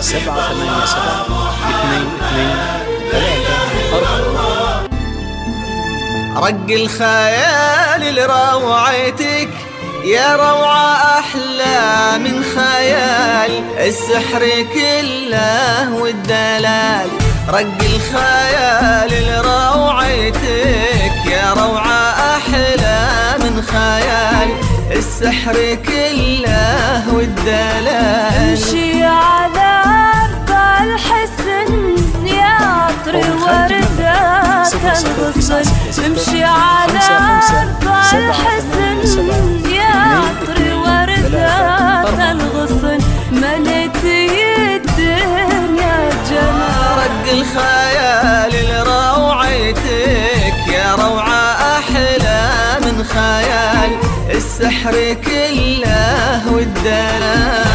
رق الخيال لروعتك يا روعة أحلى من خيال، السحر كله والدلال. رق الخيال لروعتك يا روعة أحلى من خيال، السحر كله والدلال. امشي على أرض الحسن يا عطر وردات الغصن، امشي على أرض الحسن يا عطر وردات الغصن، مليت الدنيا جمال. رق الخيال لروعتك يا روعة أحلى من خيال، السحر كله والدلال.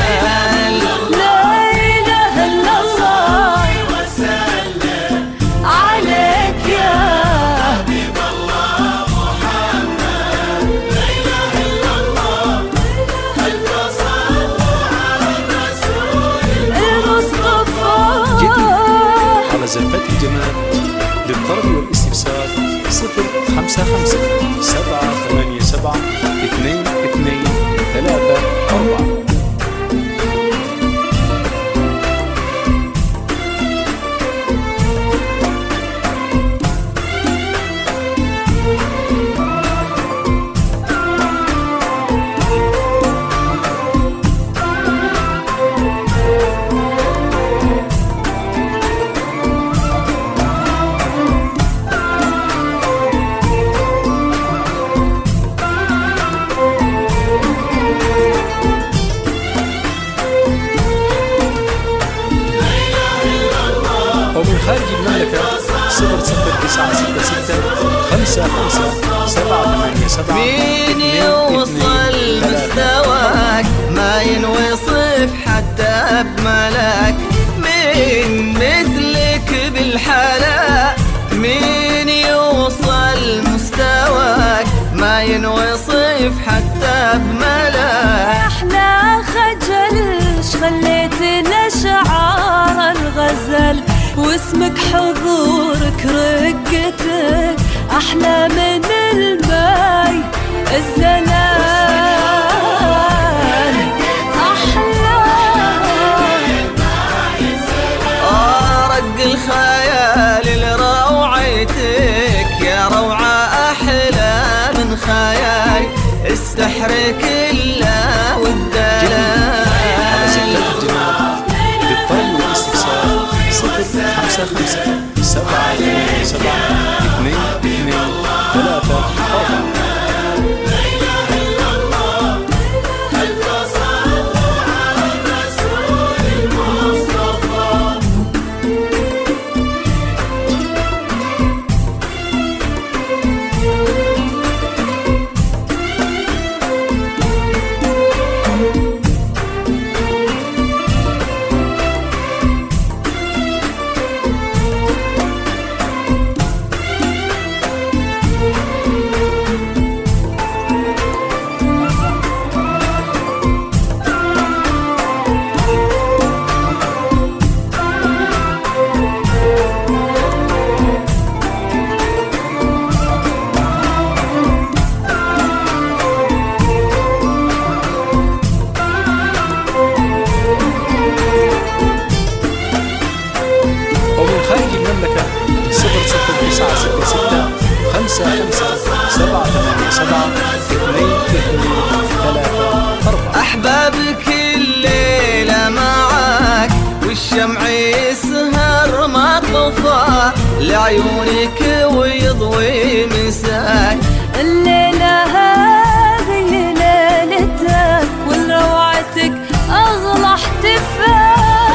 زلفات الجمال للطلب والاستفسار 055 787 2234. ومن خارج المملكة 00966 55 787. مين يوصل مستواك ما ينوصف حتى بملاك، مين مثلك بالحلا، مين يوصل مستواك ما ينوصف حتى بملاك. احلى خجل خليت الاشعار الغزل، واسمك حضورك رقتك احلى من الماي الزلال، احلى. رق الخيال لروعتك يا روعة أحلى من خيال، السحر كله والدلال. للطلب والاستفسار 055 787 2234. خارج المملكة 00966 55 787 2234. أحبابك الليلة معاك والشمع يسهر ما طفى، لعيونك ويضوي مساك. الليلة هذه ليلتك ولروعتك أغلى احتفال.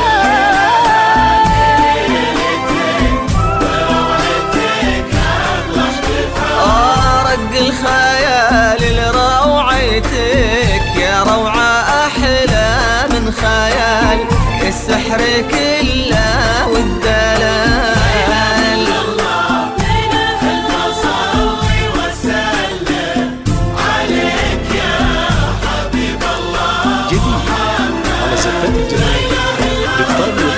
الخيال لروعتك يا روعة أحلى من خيال، السحر كله والدلال. جديد على زلفات الجمال للطلب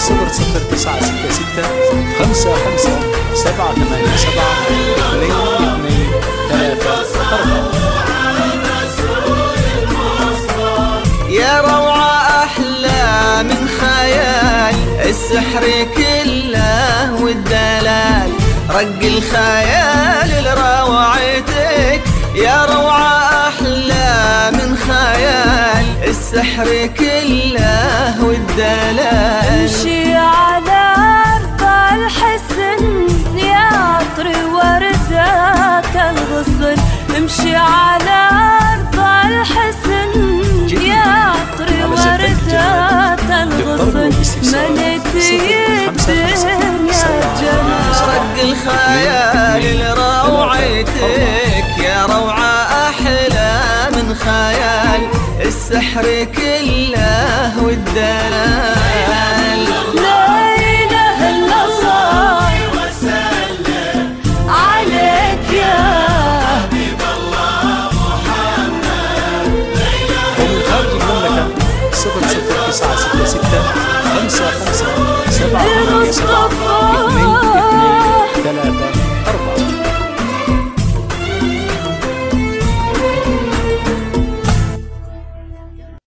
0096655787 2223. يا روعة أحلى من خيال، السحر كله والدلال، رق الخيال لروعتك. يا روعة أحلى من خيال، السحر كله والدلال. امشي على أرض الحسن يا عطر وردات الغصن، امشي على أرض الحسن يا عطر وردات الغصن، مليت الدنيا جمال. رق الخيال لروعتك، يا روعة أحلى من خيال، السحر كله والدلال.